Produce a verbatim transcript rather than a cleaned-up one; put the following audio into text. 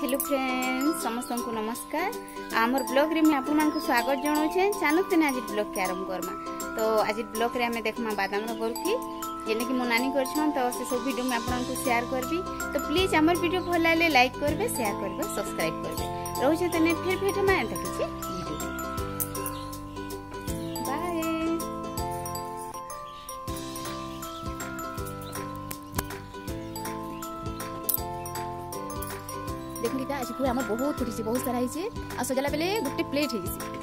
Hello friends समस्त को नमस्कार। आमर ब्लॉग रे मैं आपण मान को स्वागत जणाउछे। चालते ने आज ब्लॉग के आरंभ करमा। तो आज ब्लॉग रे हमें देखमा बादाम रो बर्फी जेने कि मो नानी करछन। तो से सब वीडियो में आपण को शेयर करबी। तो प्लीज हमर वीडियो भल लागले लाइक करबे, शेयर करबे, सब्सक्राइब करबे। रहू छै तने फिर भेट में एंत किछि वीडियो। बाय। देखली आज पूरा हमर बहुत थोड़ी बहुत सारा हिचे आ सजला बेले गुटे प्लेट है।